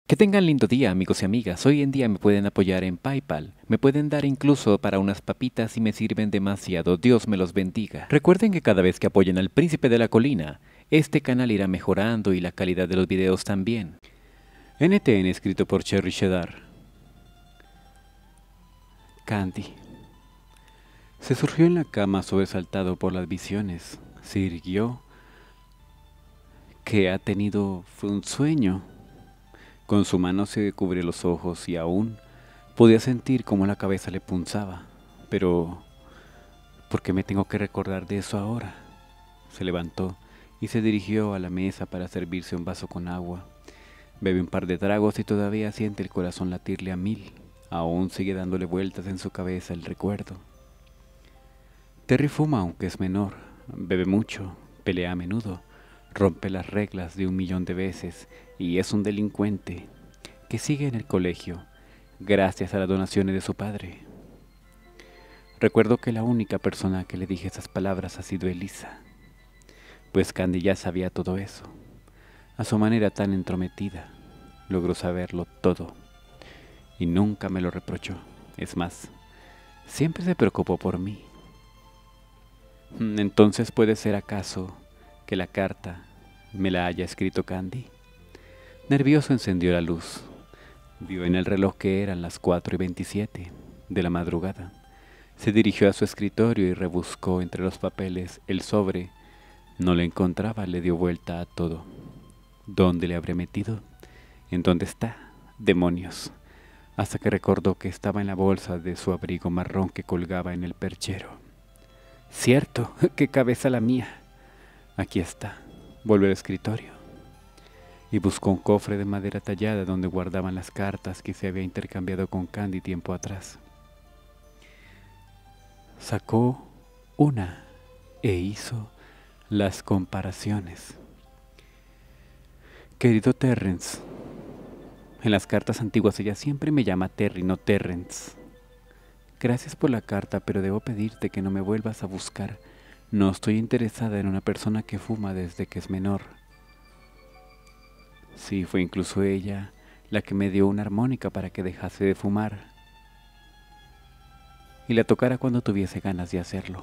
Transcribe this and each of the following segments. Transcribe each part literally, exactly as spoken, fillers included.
Que tengan lindo día, amigos y amigas. Hoy en día me pueden apoyar en PayPal. Me pueden dar incluso para unas papitas si me sirven demasiado. Dios me los bendiga. Recuerden que cada vez que apoyen al Príncipe de la Colina, este canal irá mejorando y la calidad de los videos también. N T N escrito por Cherry Cheddar. Candy. Se surgió en la cama sobresaltado por las visiones. Se irguió. Que ha tenido fue un sueño. Con su mano se cubrió los ojos y aún podía sentir cómo la cabeza le punzaba. Pero, ¿por qué me tengo que recordar de eso ahora? Se levantó y se dirigió a la mesa para servirse un vaso con agua. Bebe un par de tragos y todavía siente el corazón latirle a mil. Aún sigue dándole vueltas en su cabeza el recuerdo. Terry fuma aunque es menor, bebe mucho, pelea a menudo, rompe las reglas de un millón de veces y es un delincuente que sigue en el colegio gracias a las donaciones de su padre. Recuerdo que la única persona que le dije esas palabras ha sido Elisa, pues Candy ya sabía todo eso. A su manera tan entrometida, logró saberlo todo y nunca me lo reprochó. Es más, siempre se preocupó por mí. Entonces, ¿puede ser acaso que la carta me la haya escrito Candy? Nervioso encendió la luz. Vio en el reloj que eran las cuatro y veintisiete de la madrugada. Se dirigió a su escritorio y rebuscó entre los papeles el sobre. No le encontraba, le dio vuelta a todo. ¿Dónde le habré metido? ¿En dónde está? ¡Demonios! Hasta que recordó que estaba en la bolsa de su abrigo marrón que colgaba en el perchero. ¡Cierto! ¡Qué cabeza la mía! Aquí está. Volvió al escritorio y buscó un cofre de madera tallada donde guardaban las cartas que se había intercambiado con Candy tiempo atrás. Sacó una e hizo las comparaciones. Querido Terrence, en las cartas antiguas ella siempre me llama Terry, no Terrence. Gracias por la carta, pero debo pedirte que no me vuelvas a buscar. No estoy interesada en una persona que fuma desde que es menor. Sí, fue incluso ella la que me dio una armónica para que dejase de fumar y la tocara cuando tuviese ganas de hacerlo.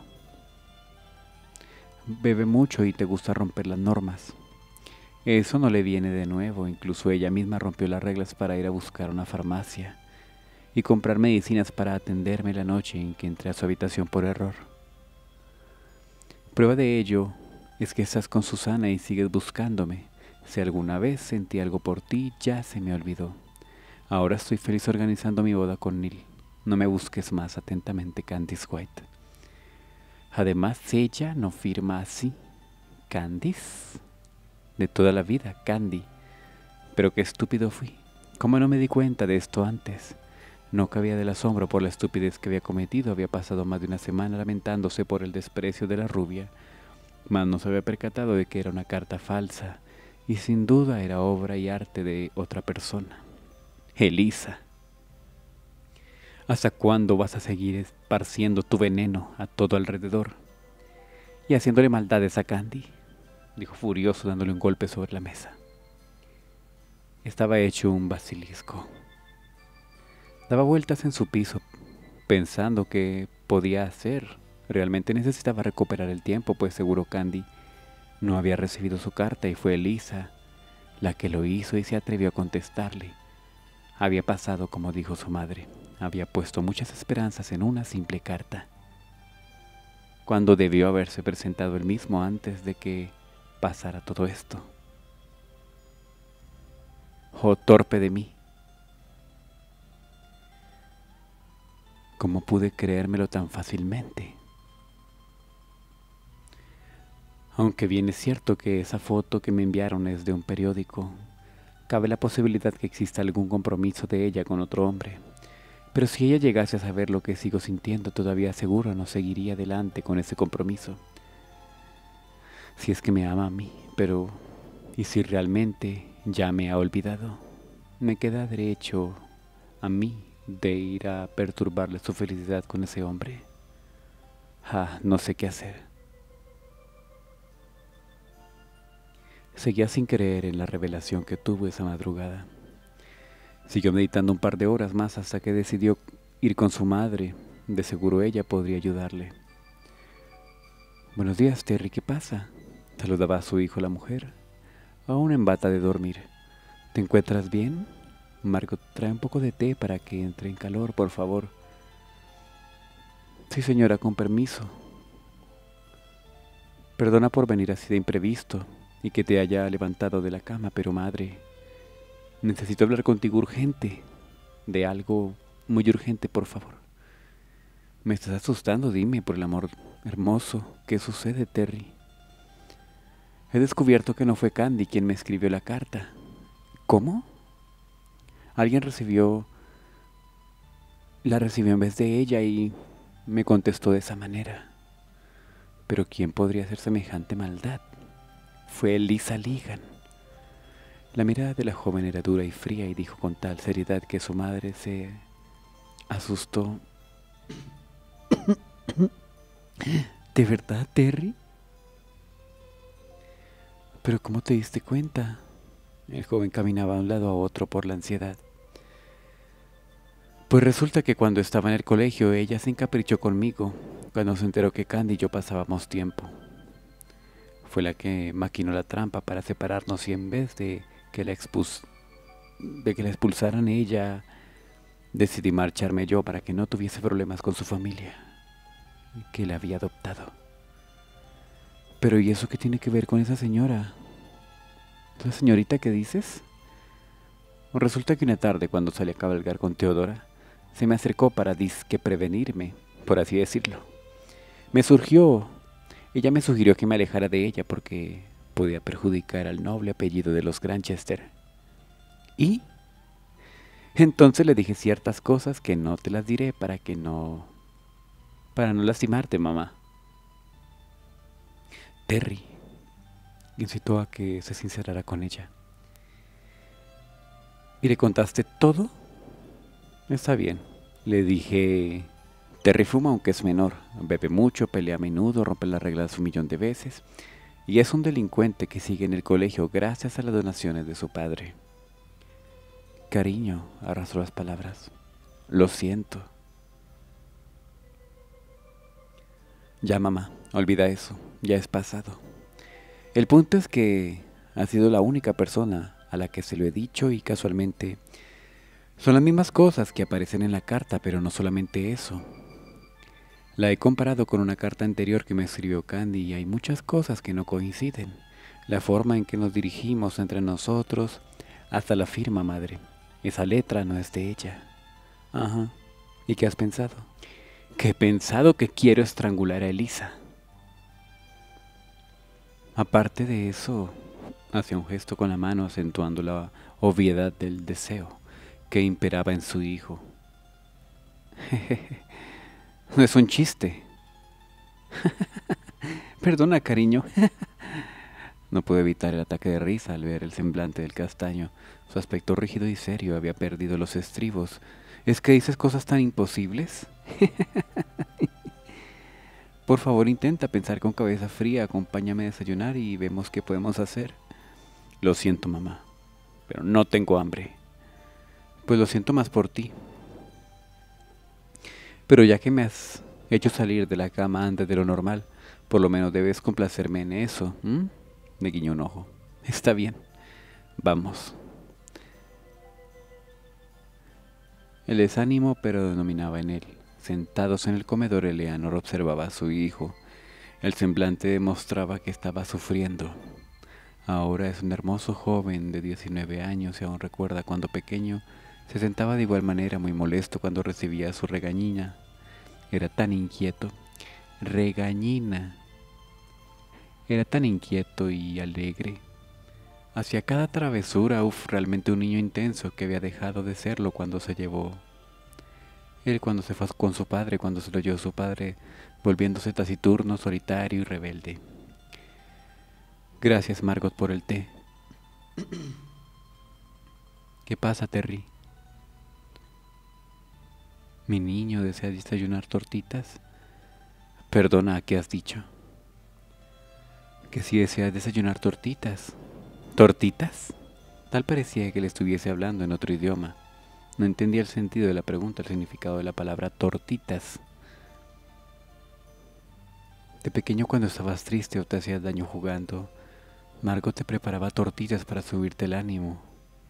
Bebe mucho y te gusta romper las normas. Eso no le viene de nuevo, incluso ella misma rompió las reglas para ir a buscar una farmacia y comprar medicinas para atenderme la noche en que entré a su habitación por error. Prueba de ello es que estás con Susana y sigues buscándome. Si alguna vez sentí algo por ti, ya se me olvidó. Ahora estoy feliz organizando mi boda con Neil. No me busques más. Atentamente, Candice White. Además, ella no firma así. Candice. De toda la vida, Candy. Pero qué estúpido fui. ¿Cómo no me di cuenta de esto antes? No cabía del asombro por la estupidez que había cometido. Había pasado más de una semana lamentándose por el desprecio de la rubia, mas no se había percatado de que era una carta falsa, y sin duda era obra y arte de otra persona. Elisa. ¿Hasta cuándo vas a seguir esparciendo tu veneno a todo alrededor y haciéndole maldades a Candy? Dijo furioso, dándole un golpe sobre la mesa. Estaba hecho un basilisco. Daba vueltas en su piso, pensando qué podía hacer. Realmente necesitaba recuperar el tiempo, pues seguro Candy no había recibido su carta y fue Elisa la que lo hizo y se atrevió a contestarle. Había pasado como dijo su madre. Había puesto muchas esperanzas en una simple carta, cuando debió haberse presentado él mismo antes de que pasara todo esto. Oh, torpe de mí. ¿Cómo pude creérmelo tan fácilmente? Aunque bien es cierto que esa foto que me enviaron es de un periódico, cabe la posibilidad que exista algún compromiso de ella con otro hombre. Pero si ella llegase a saber lo que sigo sintiendo, todavía seguro no seguiría adelante con ese compromiso. Si es que me ama a mí, pero ¿y si realmente ya me ha olvidado? Me queda derecho a mí de ir a perturbarle su felicidad con ese hombre. Ah, no sé qué hacer. Seguía sin creer en la revelación que tuvo esa madrugada. Siguió meditando un par de horas más hasta que decidió ir con su madre. De seguro ella podría ayudarle. Buenos días, Terry, ¿qué pasa? Saludaba a su hijo la mujer, aún en bata de dormir. ¿Te encuentras bien? Margot, trae un poco de té para que entre en calor, por favor. Sí, señora, con permiso. Perdona por venir así de imprevisto y que te haya levantado de la cama, pero madre, necesito hablar contigo urgente, de algo muy urgente, por favor. Me estás asustando, dime, por el amor hermoso. ¿Qué sucede, Terry? He descubierto que no fue Candy quien me escribió la carta. ¿Cómo? Alguien recibió... La recibió en vez de ella y me contestó de esa manera. Pero ¿quién podría hacer semejante maldad? Fue Elisa Ligan. La mirada de la joven era dura y fría y dijo con tal seriedad que su madre se asustó. ¿De verdad, Terry? ¿Pero cómo te diste cuenta? El joven caminaba de un lado a otro por la ansiedad. Pues resulta que cuando estaba en el colegio ella se encaprichó conmigo, cuando se enteró que Candy y yo pasábamos tiempo. Fue la que maquinó la trampa para separarnos y en vez de que la, expus de que la expulsaran ella, decidí marcharme yo para que no tuviese problemas con su familia, que la había adoptado. Pero ¿y eso qué tiene que ver con esa señora? ¿La señorita que dices? Resulta que una tarde, cuando salí a cabalgar con Teodora, se me acercó para disque prevenirme, por así decirlo. Me surgió, ella me sugirió que me alejara de ella porque podía perjudicar al noble apellido de los Granchester. ¿Y? Entonces le dije ciertas cosas que no te las diré para que no... para no lastimarte, mamá. Terry incitó a que se sincerara con ella. ¿Y le contaste todo? Está bien. Le dije, Terry fuma aunque es menor, bebe mucho, pelea a menudo, rompe las reglas un millón de veces y es un delincuente que sigue en el colegio gracias a las donaciones de su padre. Cariño, arrastró las palabras. Lo siento. Ya, mamá, olvida eso, ya es pasado. El punto es que ha sido la única persona a la que se lo he dicho y casualmente son las mismas cosas que aparecen en la carta, pero no solamente eso. La he comparado con una carta anterior que me escribió Candy y hay muchas cosas que no coinciden. La forma en que nos dirigimos entre nosotros, hasta la firma, madre. Esa letra no es de ella. Ajá. ¿Y qué has pensado? Que he pensado que quiero estrangular a Elisa. Aparte de eso, hacía un gesto con la mano acentuando la obviedad del deseo que imperaba en su hijo. No es un chiste. Perdona, cariño. No pude evitar el ataque de risa al ver el semblante del castaño. Su aspecto rígido y serio había perdido los estribos. ¿Es que dices cosas tan imposibles? Por favor, intenta pensar con cabeza fría, acompáñame a desayunar y vemos qué podemos hacer. Lo siento, mamá, pero no tengo hambre. Pues lo siento más por ti. Pero ya que me has hecho salir de la cama antes de lo normal, por lo menos debes complacerme en eso, ¿m? Me guiñó un ojo. Está bien, vamos. El desánimo predominaba en él. Sentados en el comedor, Eleanor observaba a su hijo. El semblante demostraba que estaba sufriendo. Ahora es un hermoso joven de diecinueve años y aún recuerda cuando pequeño se sentaba de igual manera muy molesto cuando recibía su regañina. Era tan inquieto. Regañina. Era tan inquieto y alegre. Hacía cada travesura, uff, realmente un niño intenso que había dejado de serlo cuando se llevó. Él cuando se fue con su padre, cuando se lo llevó su padre, volviéndose taciturno, solitario y rebelde. Gracias, Margot, por el té. ¿Qué pasa, Terry? ¿Mi niño desea desayunar tortitas? Perdona, ¿qué has dicho? Que si deseas desayunar tortitas. ¿Tortitas? Tal parecía que le estuviese hablando en otro idioma. No entendía el sentido de la pregunta, el significado de la palabra tortitas. De pequeño, cuando estabas triste o te hacías daño jugando, Margot te preparaba tortitas para subirte el ánimo.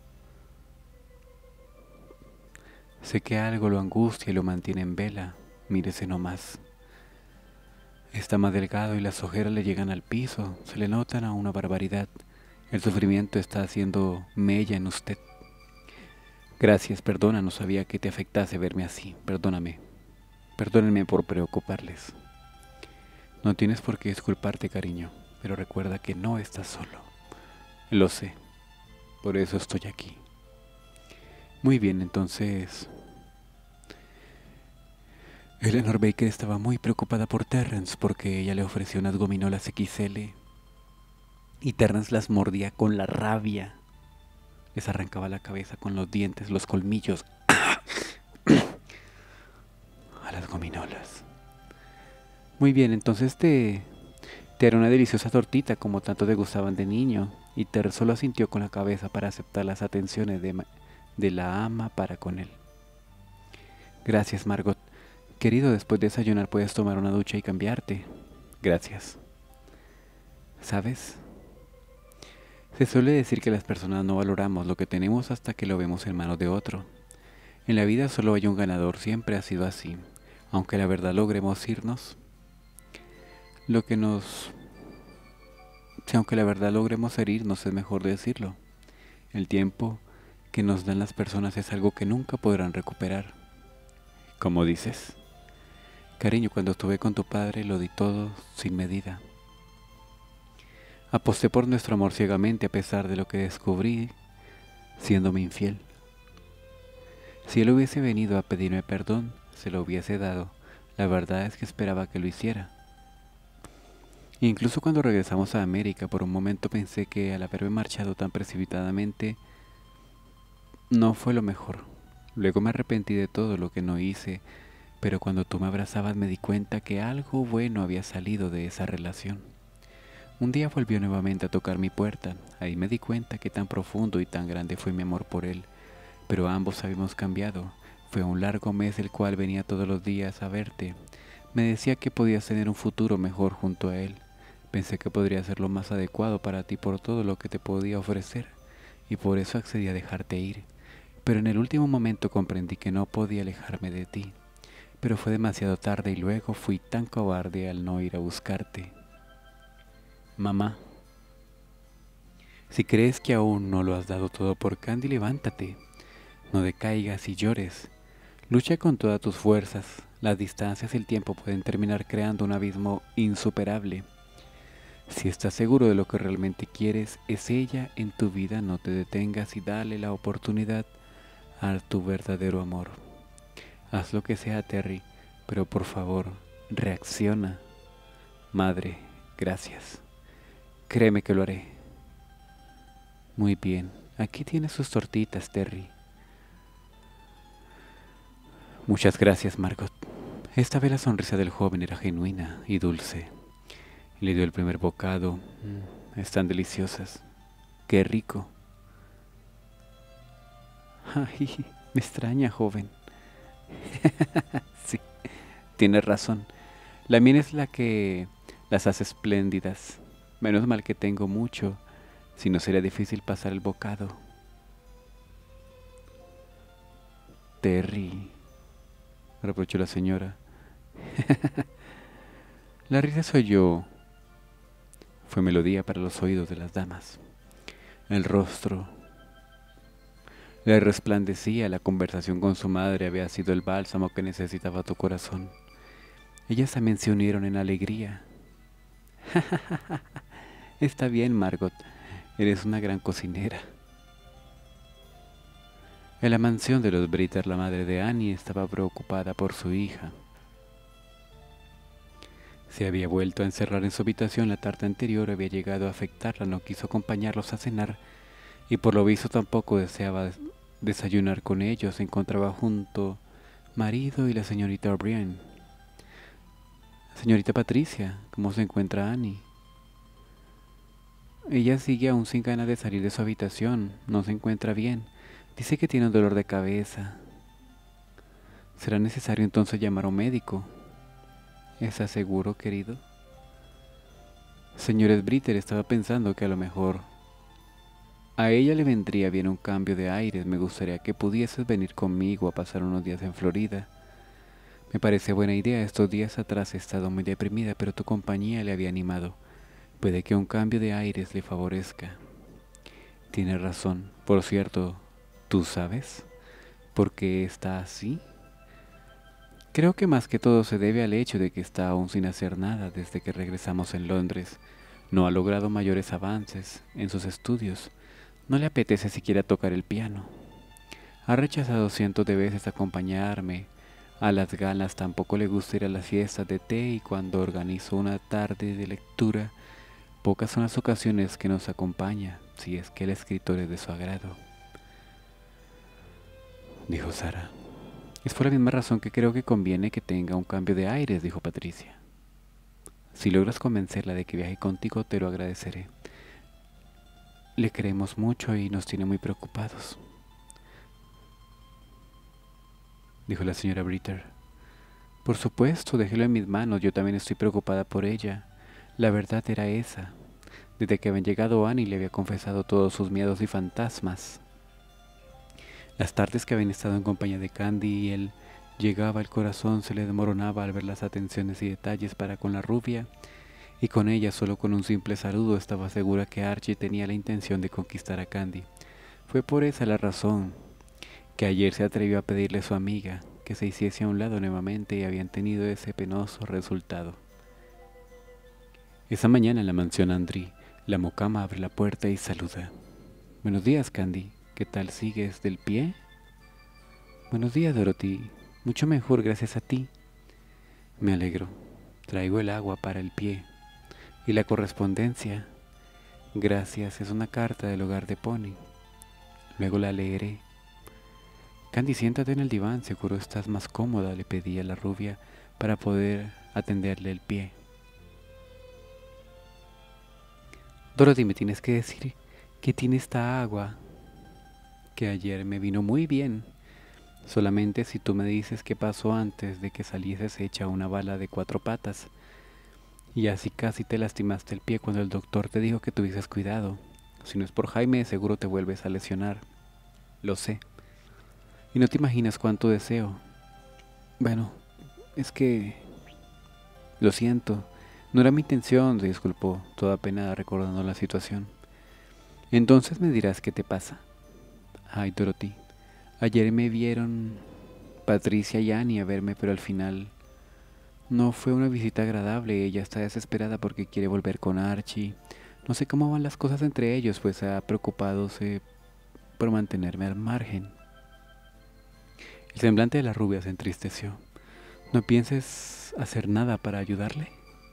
Sé que algo lo angustia y lo mantiene en vela. Mírese nomás. Está más delgado y las ojeras le llegan al piso. Se le notan a una barbaridad. El sufrimiento está haciendo mella en usted. Gracias, perdona, no sabía que te afectase verme así. Perdóname. Perdónenme por preocuparles. No tienes por qué disculparte, cariño, pero recuerda que no estás solo. Lo sé. Por eso estoy aquí. Muy bien, entonces... Eleanor Baker estaba muy preocupada por Terrence porque ella le ofreció unas gominolas equis ele y Terrence las mordía con la rabia. Les arrancaba la cabeza con los dientes, los colmillos a las gominolas. Muy bien, entonces te, te haré una deliciosa tortita como tanto te gustaban de niño. Y Terrence solo asintió con la cabeza para aceptar las atenciones de, de la ama para con él. Gracias, Margot. Querido, después de desayunar puedes tomar una ducha y cambiarte. Gracias. ¿Sabes? Se suele decir que las personas no valoramos lo que tenemos hasta que lo vemos en manos de otro. En la vida solo hay un ganador, siempre ha sido así. Aunque la verdad logremos irnos, lo que nos... Si aunque la verdad logremos herirnos, es mejor decirlo. El tiempo que nos dan las personas es algo que nunca podrán recuperar. ¿Cómo dices? Cariño, cuando estuve con tu padre lo di todo sin medida. Aposté por nuestro amor ciegamente a pesar de lo que descubrí siéndome infiel. Si él hubiese venido a pedirme perdón, se lo hubiese dado. La verdad es que esperaba que lo hiciera. Incluso cuando regresamos a América, por un momento pensé que al haberme marchado tan precipitadamente, no fue lo mejor. Luego me arrepentí de todo lo que no hice, pero cuando tú me abrazabas me di cuenta que algo bueno había salido de esa relación. Un día volvió nuevamente a tocar mi puerta. Ahí me di cuenta que tan profundo y tan grande fue mi amor por él, pero ambos habíamos cambiado. Fue un largo mes el cual venía todos los días a verte. Me decía que podías tener un futuro mejor junto a él. Pensé que podría ser lo más adecuado para ti por todo lo que te podía ofrecer, y por eso accedí a dejarte ir. Pero en el último momento comprendí que no podía alejarme de ti. Pero fue demasiado tarde y luego fui tan cobarde al no ir a buscarte. Mamá, si crees que aún no lo has dado todo por Candy, levántate. No decaigas y llores. Lucha con todas tus fuerzas. Las distancias y el tiempo pueden terminar creando un abismo insuperable. Si estás seguro de lo que realmente quieres, es ella en tu vida, no te detengas y dale la oportunidad a tu verdadero amor. Haz lo que sea, Terry, pero por favor, reacciona. Madre, gracias. Créeme que lo haré. Muy bien, aquí tienes sus tortitas, Terry. Muchas gracias, Margot. Esta vez la sonrisa del joven era genuina y dulce. Le dio el primer bocado. Mm, están deliciosas. ¡Qué rico! Ay, me extraña, joven. Sí, tienes razón. La miel es la que las hace espléndidas. Menos mal que tengo mucho, si no sería difícil pasar el bocado. Terry, reprochó la señora. La risa soy yo. Fue melodía para los oídos de las damas. El rostro le resplandecía. La conversación con su madre había sido el bálsamo que necesitaba tu corazón. Ellas también se unieron en alegría. Está bien, Margot. Eres una gran cocinera. En la mansión de los Britter, la madre de Annie estaba preocupada por su hija. Se había vuelto a encerrar en su habitación la tarde anterior, había llegado a afectarla, no quiso acompañarlos a cenar y por lo visto tampoco deseaba desayunar con ellos. Se encontraba junto marido y la señorita O'Brien. Señorita Patricia, ¿cómo se encuentra Annie? Ella sigue aún sin ganas de salir de su habitación, no se encuentra bien. Dice que tiene un dolor de cabeza. ¿Será necesario entonces llamar a un médico? ¿Estás seguro, querido? Señor Britter, estaba pensando que a lo mejor a ella le vendría bien un cambio de aires. Me gustaría que pudieses venir conmigo a pasar unos días en Florida. Me parece buena idea. Estos días atrás he estado muy deprimida, pero tu compañía le había animado. Puede que un cambio de aires le favorezca. Tienes razón. Por cierto, ¿tú sabes por qué está así? Creo que más que todo se debe al hecho de que está aún sin hacer nada desde que regresamos en Londres. No ha logrado mayores avances en sus estudios. No le apetece siquiera tocar el piano. Ha rechazado cientos de veces acompañarme a las galas, tampoco le gusta ir a las fiestas de té, y cuando organizo una tarde de lectura, pocas son las ocasiones que nos acompaña, si es que el escritor es de su agrado. Dijo Sara. Es por la misma razón que creo que conviene que tenga un cambio de aires, dijo Patricia. Si logras convencerla de que viaje contigo, te lo agradeceré. Le queremos mucho y nos tiene muy preocupados, dijo la señora Britter. Por supuesto, déjelo en mis manos, yo también estoy preocupada por ella. La verdad era esa. Desde que habían llegado, Annie le había confesado todos sus miedos y fantasmas. Las tardes que habían estado en compañía de Candy y él, llegaba el corazón, se le desmoronaba al ver las atenciones y detalles para con la rubia, y con ella, solo con un simple saludo, estaba segura que Archie tenía la intención de conquistar a Candy. Fue por esa la razón que ayer se atrevió a pedirle a su amiga que se hiciese a un lado nuevamente, y habían tenido ese penoso resultado. Esa mañana en la mansión Andri, la mucama abre la puerta y saluda. Buenos días, Candy. ¿Qué tal sigues del pie? Buenos días, Dorothy. Mucho mejor gracias a ti. Me alegro. Traigo el agua para el pie. ¿Y la correspondencia? Gracias, es una carta del hogar de Pony. Luego la leeré. Candy, siéntate en el diván, seguro estás más cómoda, le pedí a la rubia para poder atenderle el pie. Dorothy, me tienes que decir que tiene esta agua, que ayer me vino muy bien. Solamente si tú me dices qué pasó antes de que salieses hecha una bala de cuatro patas, y así casi te lastimaste el pie cuando el doctor te dijo que tuvieses cuidado. Si no es por Jaime, seguro te vuelves a lesionar. Lo sé. Y no te imaginas cuánto deseo. Bueno, es que... Lo siento. No era mi intención, se disculpó, toda penada recordando la situación. Entonces me dirás qué te pasa. Ay, Dorothy. Ayer me vieron Patricia y Annie a verme, pero al final no fue una visita agradable. Ella está desesperada porque quiere volver con Archie. No sé cómo van las cosas entre ellos, pues ha preocupadose por mantenerme al margen. El semblante de la rubia se entristeció. ¿No pienses hacer nada para ayudarle?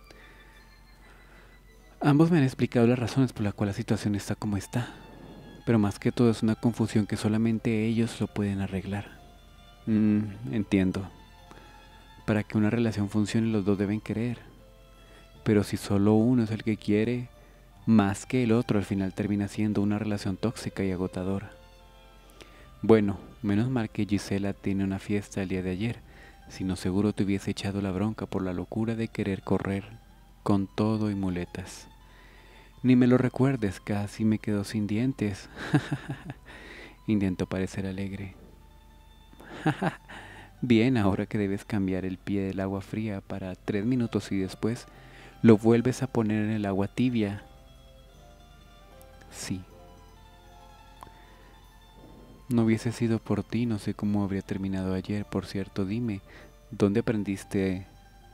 Ambos me han explicado las razones por las cuales la situación está como está, pero más que todo es una confusión que solamente ellos lo pueden arreglar. Mm, entiendo. Para que una relación funcione, los dos deben querer. Pero si solo uno es el que quiere, más que el otro, al final termina siendo una relación tóxica y agotadora. Bueno, menos mal que Gisela tiene una fiesta el día de ayer, si no seguro te hubiese echado la bronca por la locura de querer correr con todo y muletas. Ni me lo recuerdes, casi me quedo sin dientes. Intentó parecer alegre. Bien, ahora que debes cambiar el pie del agua fría para tres minutos y después lo vuelves a poner en el agua tibia. Sí. No hubiese sido por ti, no sé cómo habría terminado ayer. Por cierto, dime, ¿dónde aprendiste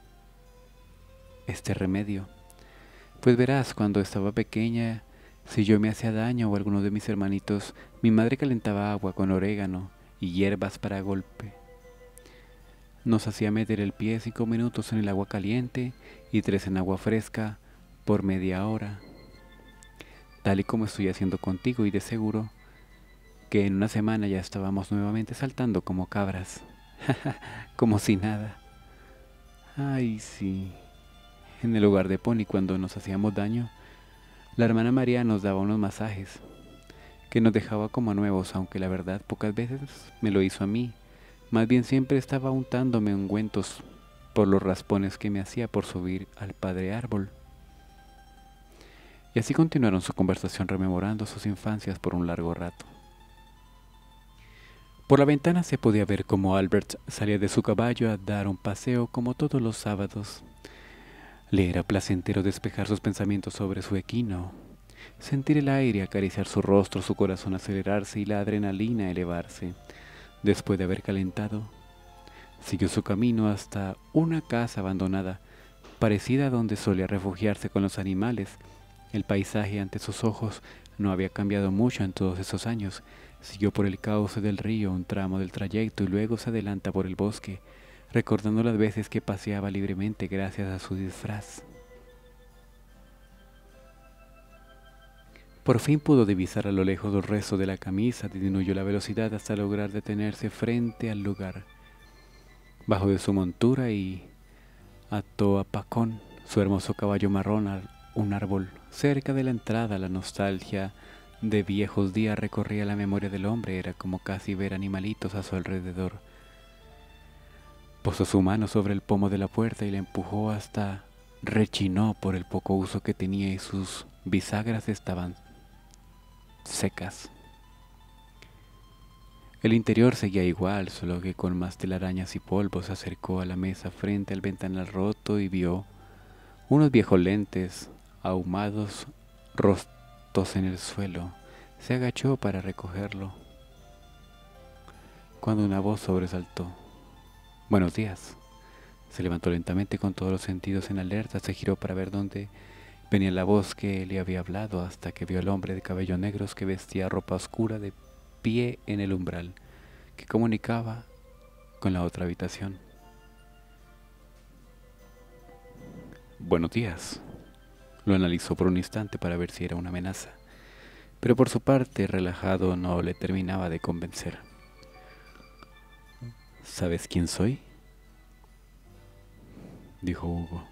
este remedio? Pues verás, cuando estaba pequeña, si yo me hacía daño o alguno de mis hermanitos, mi madre calentaba agua con orégano y hierbas para golpe. Nos hacía meter el pie cinco minutos en el agua caliente y tres en agua fresca por media hora, tal y como estoy haciendo contigo, y de seguro que en una semana ya estábamos nuevamente saltando como cabras, como si nada. Ay, sí. En el hogar de Pony, cuando nos hacíamos daño, la hermana María nos daba unos masajes. que nos dejaba como nuevos, aunque la verdad pocas veces me lo hizo a mí. Más bien siempre estaba untándome ungüentos por los raspones que me hacía por subir al padre árbol. Y así continuaron su conversación rememorando sus infancias por un largo rato. Por la ventana se podía ver cómo Albert salía de su caballo a dar un paseo como todos los sábados. Le era placentero despejar sus pensamientos sobre su equino, sentir el aire acariciar su rostro, su corazón acelerarse y la adrenalina elevarse. Después de haber calentado, siguió su camino hasta una casa abandonada, parecida a donde solía refugiarse con los animales. El paisaje ante sus ojos no había cambiado mucho en todos esos años. Siguió por el cauce del río un tramo del trayecto y luego se adelanta por el bosque, recordando las veces que paseaba libremente gracias a su disfraz. Por fin pudo divisar a lo lejos los restos de la camisa, disminuyó la velocidad hasta lograr detenerse frente al lugar. Bajó de su montura y ató a Pacón, su hermoso caballo marrón, a un árbol. Cerca de la entrada, la nostalgia de viejos días recorría la memoria del hombre. Era como casi ver animalitos a su alrededor. Posó su mano sobre el pomo de la puerta y la empujó hasta rechinó por el poco uso que tenía y sus bisagras estaban secas. El interior seguía igual, solo que con más telarañas y polvo. Se acercó a la mesa frente al ventanal roto y vio unos viejos lentes ahumados rostos en el suelo. Se agachó para recogerlo, cuando una voz sobresaltó. «Buenos días». Se levantó lentamente con todos los sentidos en alerta, se giró para ver dónde venía la voz que le había hablado, hasta que vio al hombre de cabello negros que vestía ropa oscura de pie en el umbral que comunicaba con la otra habitación. «Buenos días». Lo analizó por un instante para ver si era una amenaza, pero por su parte, relajado, no le terminaba de convencer. «¿Sabes quién soy?», dijo Hugo.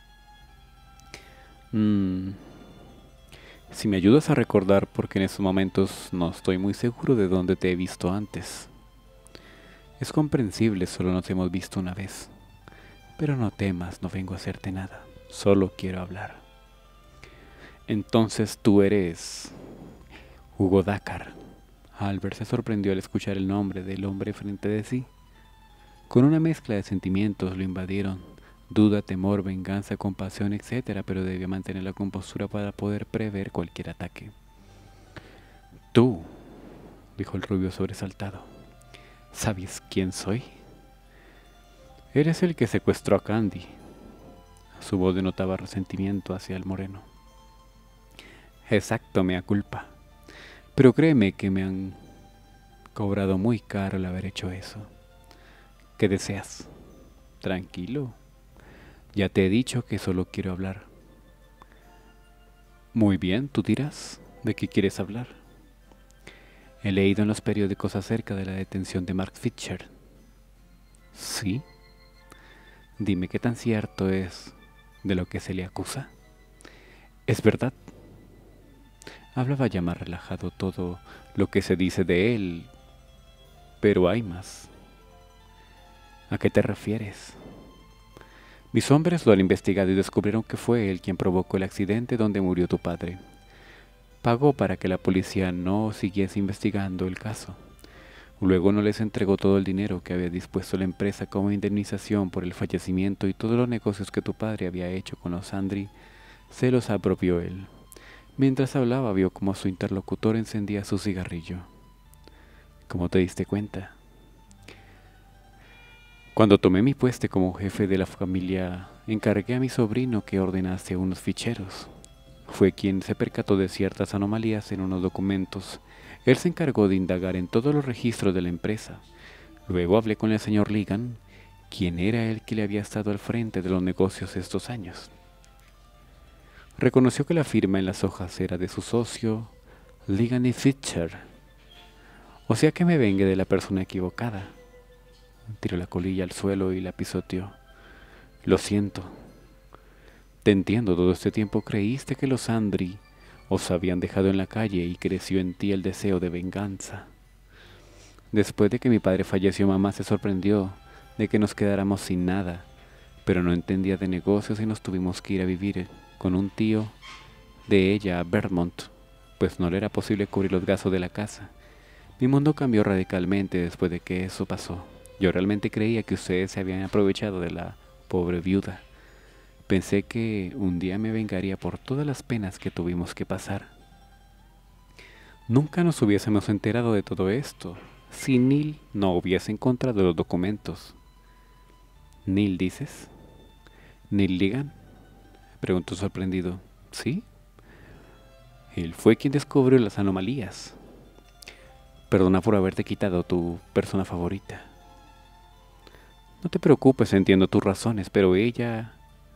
Mm, si me ayudas a recordar, porque en estos momentos no estoy muy seguro de dónde te he visto antes. Es comprensible, solo nos hemos visto una vez. Pero no temas, no vengo a hacerte nada, solo quiero hablar. Entonces tú eres Hugo Dakar. Albert se sorprendió al escuchar el nombre del hombre frente de sí. Con una mezcla de sentimientos lo invadieron: duda, temor, venganza, compasión, etcétera, pero debía mantener la compostura para poder prever cualquier ataque. «Tú», dijo el rubio sobresaltado, «¿sabes quién soy?». «Eres el que secuestró a Candy». Su voz denotaba resentimiento hacia el moreno. «Exacto, mea culpa. Pero créeme que me han cobrado muy caro el haber hecho eso. ¿Qué deseas?». «Tranquilo. Ya te he dicho que solo quiero hablar». «Muy bien, tú dirás. ¿De qué quieres hablar?». «He leído en los periódicos acerca de la detención de Mark Fisher». «¿Sí? Dime qué tan cierto es de lo que se le acusa». «Es verdad». Hablaba ya más relajado. «Todo lo que se dice de él, pero hay más». «¿A qué te refieres?». «Mis hombres lo han investigado y descubrieron que fue él quien provocó el accidente donde murió tu padre. Pagó para que la policía no siguiese investigando el caso. Luego no les entregó todo el dinero que había dispuesto la empresa como indemnización por el fallecimiento, y todos los negocios que tu padre había hecho con los Andri se los apropió él». Mientras hablaba, vio cómo su interlocutor encendía su cigarrillo. «¿Cómo te diste cuenta?». «Cuando tomé mi puesto como jefe de la familia, encargué a mi sobrino que ordenase unos ficheros. Fue quien se percató de ciertas anomalías en unos documentos. Él se encargó de indagar en todos los registros de la empresa. Luego hablé con el señor Ligan, quien era el que le había estado al frente de los negocios estos años. Reconoció que la firma en las hojas era de su socio, Ligan y Fisher. O sea que me vengué de la persona equivocada». Tiró la colilla al suelo y la pisoteó. «Lo siento. Te entiendo, todo este tiempo creíste que los Andri Os habían dejado en la calle y creció en ti el deseo de venganza. Después de que mi padre falleció, mamá se sorprendió de que nos quedáramos sin nada, pero no entendía de negocios y nos tuvimos que ir a vivir con un tío de ella a Vermont, pues no le era posible cubrir los gastos de la casa. Mi mundo cambió radicalmente después de que eso pasó. Yo realmente creía que ustedes se habían aprovechado de la pobre viuda. Pensé que un día me vengaría por todas las penas que tuvimos que pasar. Nunca nos hubiésemos enterado de todo esto si Neil no hubiese encontrado los documentos. ¿Neil dices? ¿Neil Ligan?, preguntó sorprendido. ¿Sí? Él fue quien descubrió las anomalías. Perdona por haberte quitado tu persona favorita. No te preocupes, entiendo tus razones, pero ella...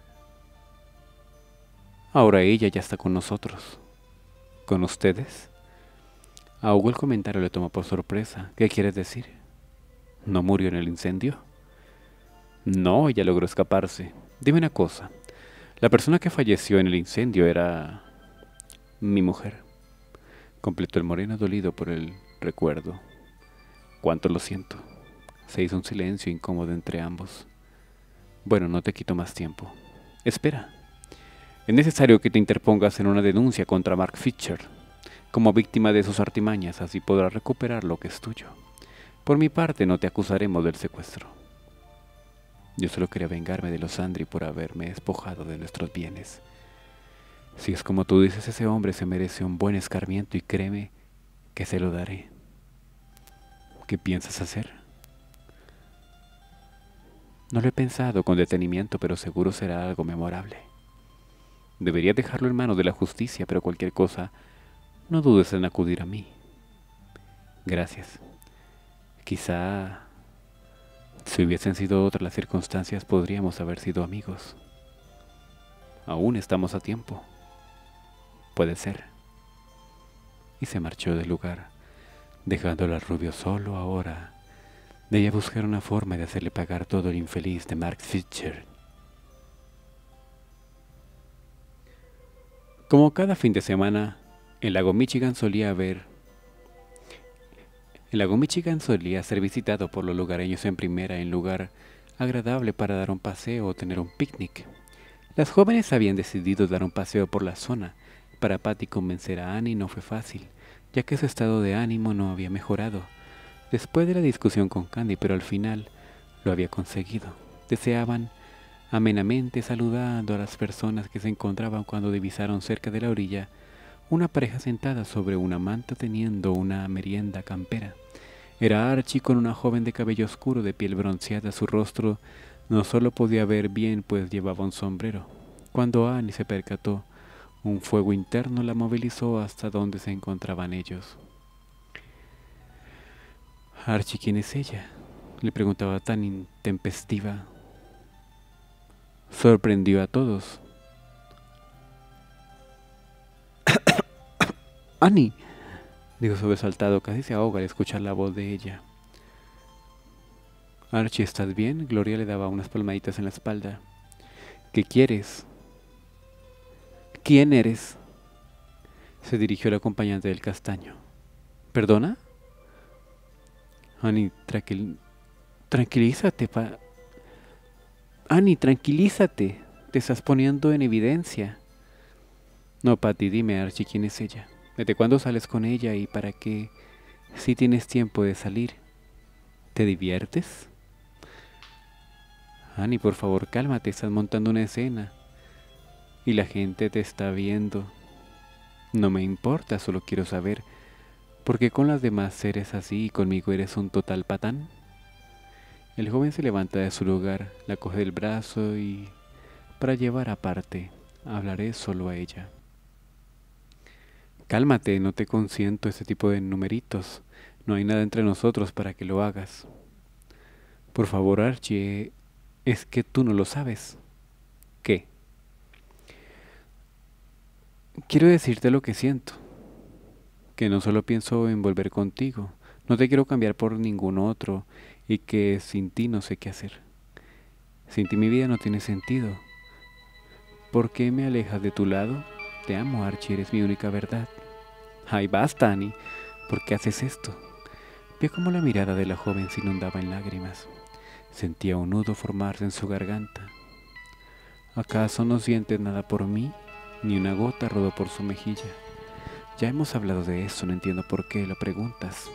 Ahora ella ya está con nosotros. ¿Con ustedes? A Hugo el comentario le tomó por sorpresa. ¿Qué quieres decir? ¿No murió en el incendio? No, ella logró escaparse. Dime una cosa. La persona que falleció en el incendio era... mi mujer. Completó el moreno dolido por el recuerdo. Cuánto lo siento. Se hizo un silencio incómodo entre ambos. Bueno, no te quito más tiempo. Espera. Es necesario que te interpongas en una denuncia contra Mark Fisher, como víctima de sus artimañas, así podrás recuperar lo que es tuyo. Por mi parte, no te acusaremos del secuestro. Yo solo quería vengarme de los Andri por haberme despojado de nuestros bienes. Si es como tú dices, ese hombre se merece un buen escarmiento y créeme que se lo daré. ¿Qué piensas hacer? No lo he pensado con detenimiento, pero seguro será algo memorable. Debería dejarlo en manos de la justicia, pero cualquier cosa, no dudes en acudir a mí. Gracias. Quizá, si hubiesen sido otras las circunstancias, podríamos haber sido amigos. Aún estamos a tiempo. Puede ser. Y se marchó del lugar, dejando al rubio solo ahora. Debía buscar una forma de hacerle pagar todo el infeliz de Mark Fisher. Como cada fin de semana, el lago Michigan solía haber... El lago Michigan solía ser visitado por los lugareños en primera en lugar agradable para dar un paseo o tener un picnic. Las jóvenes habían decidido dar un paseo por la zona. Para Patty convencer a Annie no fue fácil, ya que su estado de ánimo no había mejorado después de la discusión con Candy, pero al final lo había conseguido. Deseaban amenamente saludando a las personas que se encontraban cuando divisaron cerca de la orilla una pareja sentada sobre una manta teniendo una merienda campera. Era Archie con una joven de cabello oscuro de piel bronceada. Su rostro no solo podía ver bien, pues llevaba un sombrero. Cuando Annie se percató, un fuego interno la movilizó hasta donde se encontraban ellos. Archie, ¿quién es ella?, le preguntaba tan intempestiva. Sorprendió a todos. Annie, dijo sobresaltado, casi se ahoga al escuchar la voz de ella. Archie, ¿estás bien? Gloria le daba unas palmaditas en la espalda. ¿Qué quieres? ¿Quién eres? Se dirigió el acompañante del castaño. ¿Perdona? Annie, tranquil... tranquilízate, pa... Annie, tranquilízate. Te estás poniendo en evidencia. No, Patty, dime, Archie, ¿quién es ella? ¿Desde cuándo sales con ella y para qué? Si tienes tiempo de salir. ¿Te diviertes? Annie, por favor, cálmate, estás montando una escena. Y la gente te está viendo. No me importa, solo quiero saber, ¿por qué con las demás eres así y conmigo eres un total patán? El joven se levanta de su lugar, la coge del brazo y, para llevar aparte, hablaré solo a ella. Cálmate, no te consiento ese tipo de numeritos. No hay nada entre nosotros para que lo hagas. Por favor, Archie, es que tú no lo sabes. ¿Qué? Quiero decirte lo que siento. Que no solo pienso en volver contigo. No te quiero cambiar por ningún otro y que sin ti no sé qué hacer. Sin ti mi vida no tiene sentido. ¿Por qué me alejas de tu lado? Te amo, Archie, eres mi única verdad. Ay, basta, Annie. ¿Por qué haces esto? Vio cómo la mirada de la joven se inundaba en lágrimas. Sentía un nudo formarse en su garganta. ¿Acaso no sientes nada por mí? Ni una gota rodó por su mejilla. Ya hemos hablado de eso, no entiendo por qué lo preguntas.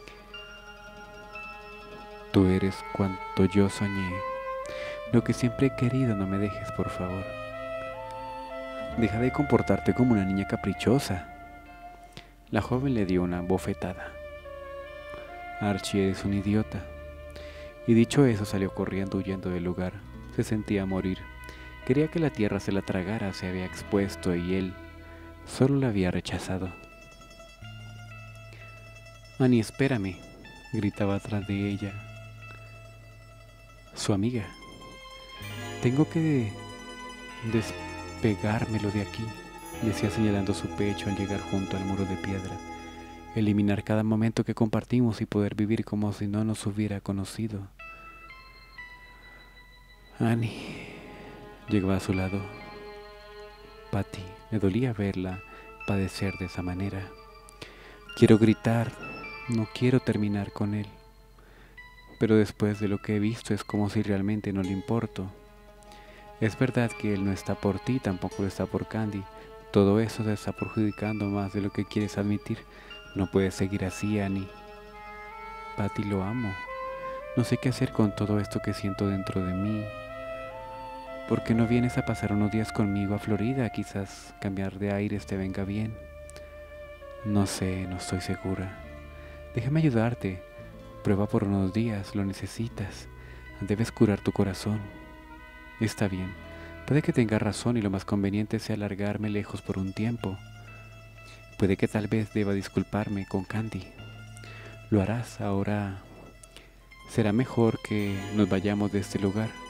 Tú eres cuanto yo soñé. Lo que siempre he querido, no me dejes, por favor. Deja de comportarte como una niña caprichosa. La joven le dio una bofetada. Archie, eres un idiota. Y dicho eso, salió corriendo, huyendo del lugar. Se sentía morir. Quería que la tierra se la tragara, se había expuesto y él solo la había rechazado. Annie, espérame, gritaba atrás de ella su amiga. Tengo que despegármelo de aquí, decía señalando su pecho al llegar junto al muro de piedra. Eliminar cada momento que compartimos y poder vivir como si no nos hubiera conocido. Annie llegó a su lado. Patty, me dolía verla padecer de esa manera. Quiero gritar, no quiero terminar con él. Pero después de lo que he visto es como si realmente no le importo. Es verdad que él no está por ti, tampoco lo está por Candy. Todo eso te está perjudicando más de lo que quieres admitir. No puedes seguir así, Annie. Patty, lo amo. No sé qué hacer con todo esto que siento dentro de mí. ¿Por qué no vienes a pasar unos días conmigo a Florida? Quizás cambiar de aires te venga bien. No sé, no estoy segura. Déjame ayudarte. Prueba por unos días, lo necesitas. Debes curar tu corazón. Está bien. Puede que tenga razón y lo más conveniente sea largarme lejos por un tiempo. Puede que tal vez deba disculparme con Candy. Lo harás ahora. Será mejor que nos vayamos de este lugar.